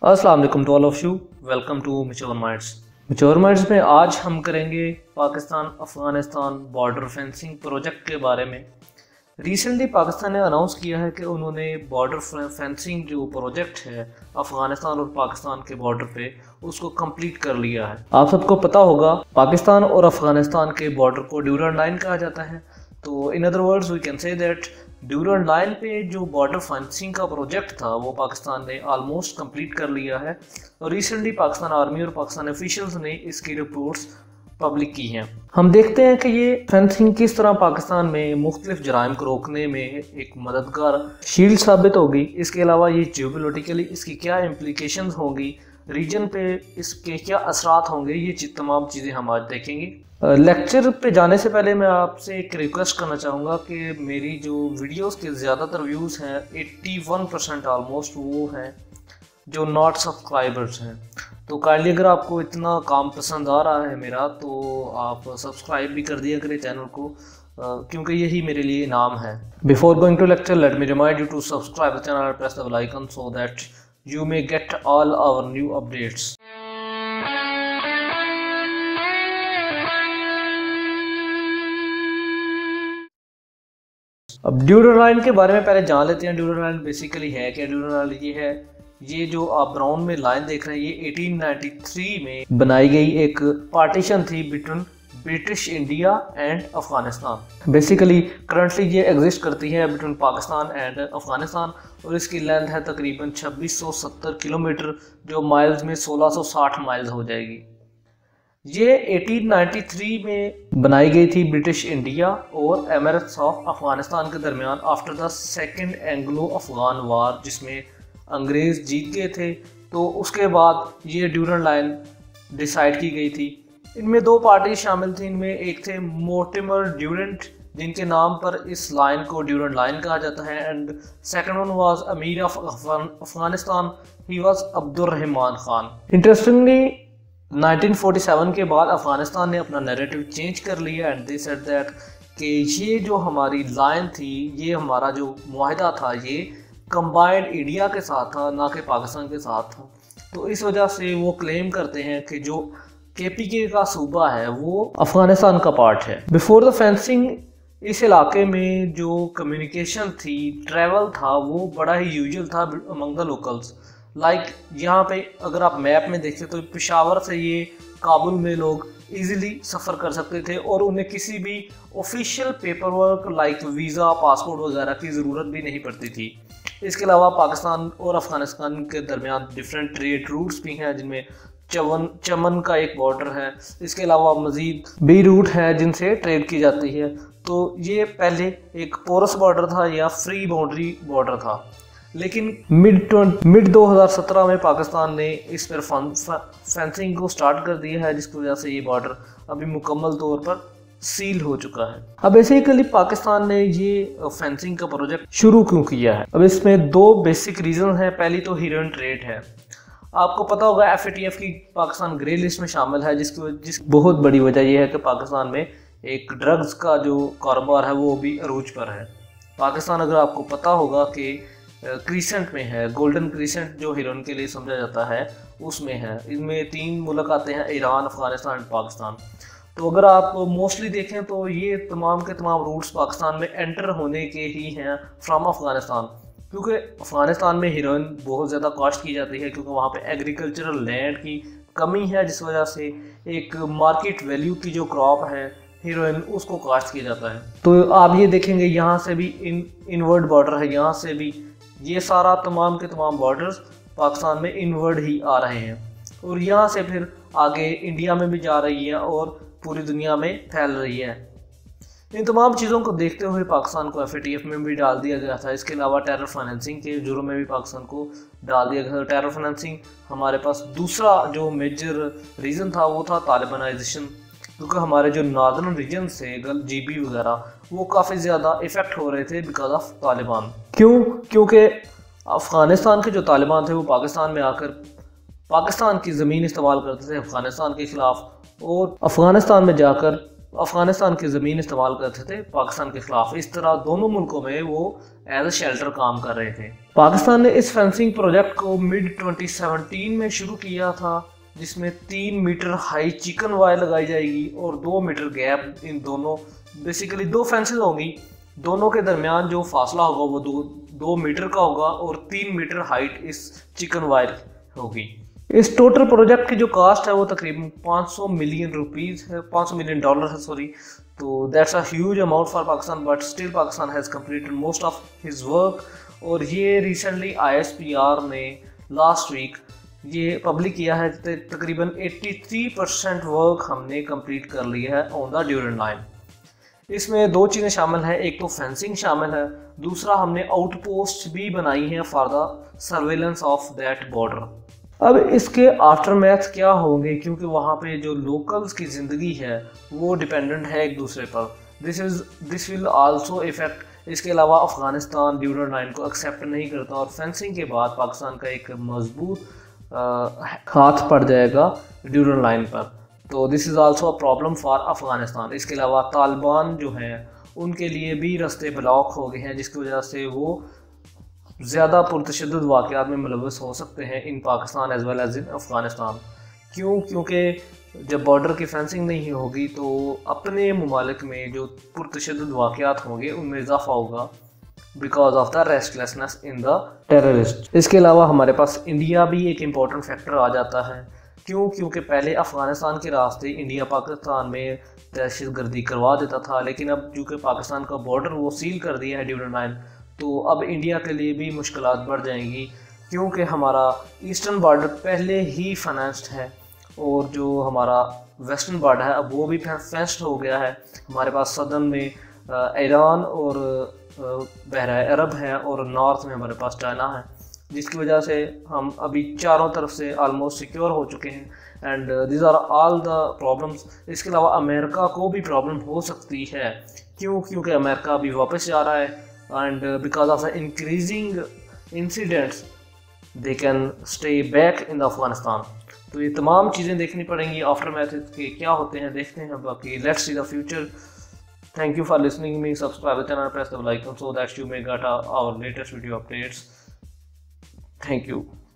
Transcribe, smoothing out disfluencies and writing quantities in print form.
अस्सलाम वालेकुम to all of you. Welcome to mature minds. Mature minds में आज हम करेंगे Pakistan Afghanistan border fencing project के बारे में। रिसेंटली पाकिस्तान ने अनाउंस किया है कि उन्होंने बॉर्डर फेंसिंग जो प्रोजेक्ट है अफ़गानिस्तान और पाकिस्तान के बॉर्डर पे उसको कंप्लीट कर लिया है। आप सबको पता होगा पाकिस्तान और अफ़गानिस्तान के बॉर्डर को ड्यूरल लाइन कहा जाता है। तो in other words we can say that Durand line पे जो बॉर्डर फेंसिंग का प्रोजेक्ट था वो पाकिस्तान ने ऑलमोस्ट कंप्लीट कर लिया है और रिसेंटली पाकिस्तान आर्मी और पाकिस्तान ऑफिशियल्स ने इसकी रिपोर्ट्स पब्लिक की हैं। हम देखते हैं कि ये फेंसिंग किस तरह पाकिस्तान में मुख्तलिफ जराइम को रोकने में एक मददगार शील्ड साबित होगी। इसके अलावा ये जियोपॉलिटिकली इसकी क्या इम्प्लीकेशंस होंगी, रीजन पे इसके क्या असरात होंगे, ये तमाम चीज़ें हम आज देखेंगे। लेक्चर पे जाने से पहले मैं आपसे एक रिक्वेस्ट करना चाहूँगा कि मेरी जो वीडियोस के ज़्यादातर व्यूज़ हैं 81% ऑलमोस्ट वो हैं जो नॉट सब्सक्राइबर्स हैं। तो काइंडली अगर आपको इतना काम पसंद आ रहा है मेरा तो आप सब्सक्राइब भी कर दिया करें चैनल को, क्योंकि यही मेरे लिए इनाम है। Before going to lecture let me remind you to subscribe the channel, press the bell icon so that you may get all our new updates. अब ड्यूरल लाइन के बारे में पहले जान लेते हैं। ड्यूरल लाइन बेसिकली है क्या? ड्यूरल लाइन ये है, ये जो आप ब्राउन में लाइन देख रहे हैं ये 1893 में बनाई गई एक पार्टीशन थी between British India and Afghanistan. Basically currently ये एग्जिस्ट करती है बिटवीन पाकिस्तान एंड अफगानिस्तान और इसकी लेंथ है तकरीबन 2670 किलोमीटर, जो माइल्स में 1660 माइल्स हो जाएगी। ये 1893 में बनाई गई थी ब्रिटिश इंडिया और एमिरेट्स ऑफ अफगानिस्तान के दरमियान after the second Anglo Afghan war, जिसमें अंग्रेज़ जीत गए थे। तो उसके बाद ये ड्यूरल लाइन डिसाइड की गई थी। इनमें दो पार्टी शामिल थी। इनमें एक थे मोर्टिमर ड्यूरेंट, जिनके नाम पर इस लाइन को ड्यूरल लाइन कहा जाता है, एंड सेकंड वन वाज अमीर of Afghanistan, he was Abdur Rahman Khan. Interestingly 1947 के बाद अफगानिस्तान ने अपना नैरेटिव चेंज कर लिया एंड दे सेड दैट कि ये जो हमारी लाइन थी, ये हमारा जो मुआहिदा था, ये कंबाइंड इंडिया के साथ था, ना कि पाकिस्तान के साथ था। तो इस वजह से वो क्लेम करते हैं कि जो KPK का सूबा है वो अफगानिस्तान का पार्ट है। बिफोर द फेंसिंग इस इलाके में जो कम्युनिकेशन थी, ट्रैवल था, वो बड़ा ही यूजुअल था अमंग द लोकल्स। लाइक यहाँ पे अगर आप मैप में देखें तो पेशावर से ये काबुल में लोग इजीली सफ़र कर सकते थे और उन्हें किसी भी official paper work like visa, passport वगैरह की ज़रूरत भी नहीं पड़ती थी। इसके अलावा पाकिस्तान और अफगानिस्तान के दरमियान डिफरेंट ट्रेड रूट्स भी हैं, जिनमें चमन का एक बॉर्डर है। इसके अलावा मज़ीद भी रूट हैं जिनसे ट्रेड की जाती है। तो ये पहले एक पोरस बॉर्डर था या फ्री बाउंड्री बॉर्डर था, लेकिन मिड 2017 में पाकिस्तान ने इस पर फेंसिंग को स्टार्ट कर दिया है, जिसकी वजह से ये बॉर्डर अभी मुकम्मल तौर पर सील हो चुका है। अब बेसिकली पाकिस्तान ने ये फेंसिंग का प्रोजेक्ट शुरू क्यों किया है? अब इसमें दो बेसिक रीजन हैं। पहली तो हीरोइन ट्रेड है। आपको पता होगा FATF की पाकिस्तान ग्रे लिस्ट में शामिल है, जिस बहुत बड़ी वजह यह है कि पाकिस्तान में एक ड्रग्स का जो कारोबार है वो भी अरूज पर है। पाकिस्तान, अगर आपको पता होगा कि क्रीसेंट में है, गोल्डन क्रीसेंट जो हीरोइन के लिए समझा जाता है उसमें है। इनमें 3 मुल्क आते हैं, ईरान, अफगानिस्तान, पाकिस्तान। तो अगर आप मोस्टली देखें तो ये तमाम के तमाम रूट्स पाकिस्तान में एंटर होने के ही हैं फ्राम अफगानिस्तान, क्योंकि अफगानिस्तान में हीरोइन बहुत ज़्यादा कॉस्ट की जाती है, क्योंकि वहाँ पे एग्रीकल्चरल लैंड की कमी है, जिस वजह से एक मार्केट वैल्यू की जो क्रॉप है हीरोइन, उसको कॉस्ट किया जाता है। तो आप ये देखेंगे यहाँ से भी इनवर्ड बॉर्डर है, यहाँ से भी, ये सारा तमाम के तमाम बॉर्डर्स पाकिस्तान में इनवर्ड ही आ रहे हैं और यहाँ से फिर आगे इंडिया में भी जा रही है और पूरी दुनिया में फैल रही है। इन तमाम चीज़ों को देखते हुए पाकिस्तान को FATF में भी डाल दिया गया था। इसके अलावा टेरर फाइनेंसिंग के जुर्म में भी पाकिस्तान को डाल दिया गया था। टेरर फाइनेंसिंग हमारे पास दूसरा जो मेजर रीज़न था वो था तालिबानाइजेशन, क्योंकि हमारे जो नॉर्दर्न रीजन से GB वगैरह वो काफ़ी ज़्यादा इफ़ेक्ट हो रहे थे बिकॉज ऑफ तालिबान। क्यों? क्योंकि अफ़गानिस्तान के जो तालिबान थे वो पाकिस्तान में आकर पाकिस्तान की ज़मीन इस्तेमाल करते थे अफ़गानिस्तान के ख़िलाफ़ और अफ़गानिस्तान में जाकर अफगानिस्तान की ज़मीन इस्तेमाल करते थे पाकिस्तान के खिलाफ। इस तरह दोनों मुल्कों में वो एज ए शेल्टर काम कर रहे थे। पाकिस्तान ने इस फेंसिंग प्रोजेक्ट को मिड 2017 में शुरू किया था, जिसमें 3 मीटर हाई चिकन वायर लगाई जाएगी और 2 मीटर गैप, इन दोनों बेसिकली 2 फेंसेज होंगी, दोनों के दरमियान जो फासला होगा वो 2 मीटर का होगा और 3 मीटर हाइट इस चिकन वायर होगी। इस टोटल प्रोजेक्ट की जो कास्ट है वो तकरीबन 500 मिलियन रुपीज़ है, 500 मिलियन डॉलर है, सॉरी। तो that's a huge amount for Pakistan, but still Pakistan has completed most of his work. और ये रिसेंटली ISPR ने लास्ट वीक ये पब्लिक किया है, तकरीबन 83% वर्क हमने कंप्लीट कर लिया है ऑन द ड्यूरेंट लाइन। इसमें 2 चीज़ें शामिल हैं, एक तो फेंसिंग शामिल है, दूसरा हमने आउटपोस्ट भी बनाई है for the surveillance of that border. अब इसके आफ्टर मैथ क्या होंगे, क्योंकि वहाँ पे जो लोकल्स की ज़िंदगी है वो डिपेंडेंट है एक दूसरे पर। This will also effect. इसके अलावा अफ़गानिस्तान ड्यूरेंट लाइन को एक्सेप्ट नहीं करता और फेंसिंग के बाद पाकिस्तान का एक मजबूत हाथ पड़ जाएगा ड्यूरेंट लाइन पर। तो this is also a problem for Afghanistan. इसके अलावा तालिबान जो हैं उनके लिए भी रास्ते ब्लॉक हो गए हैं, जिसकी वजह से वो ज़्यादा पुरतशद्दुद वाक़यात में मुलव्वस हो सकते हैं in Pakistan as well as in Afghanistan. क्योंकि जब बॉर्डर की फेंसिंग नहीं होगी तो अपने ममालिक में जो पुरतशद्दुद वाक़यात होंगे उनमें इजाफा होगा because of the restlessness in the terrorist. इसके अलावा हमारे पास इंडिया भी एक इम्पॉर्टेंट फैक्टर आ जाता है। क्योंकि पहले अफ़गानिस्तान के रास्ते इंडिया पाकिस्तान में दहशत गर्दी करवा देता था, लेकिन अब चूँकि पाकिस्तान का बॉर्डर वो सील कर दिया है ड्यूरेंट लाइन, तो अब इंडिया के लिए भी मुश्किलात बढ़ जाएंगी, क्योंकि हमारा ईस्टर्न बॉर्डर पहले ही फाइनेंस्ड है और जो हमारा वेस्टर्न बॉर्डर है अब वो भी फेंस्ड हो गया है। हमारे पास सदर्न में ईरान और बहरा अरब है और नॉर्थ में हमारे पास चाइना है, जिसकी वजह से हम अभी चारों तरफ से आलमोस्ट सिक्योर हो चुके हैं। And this are all the problems. इसके अलावा अमेरिका को भी प्रॉब्लम हो सकती है, क्योंकि अमेरिका अभी वापस जा रहा है and because of the increasing incidents they can stay back in the Afghanistan। तो ये तमाम चीज़ें देखनी पड़ेंगी आफ्टर मैथ के क्या होते हैं, देखते हैं। बाकी let's see the future. Thank you for listening me. Subscribe the channel, press the bell icon so that you may get our latest video updates। Thank you.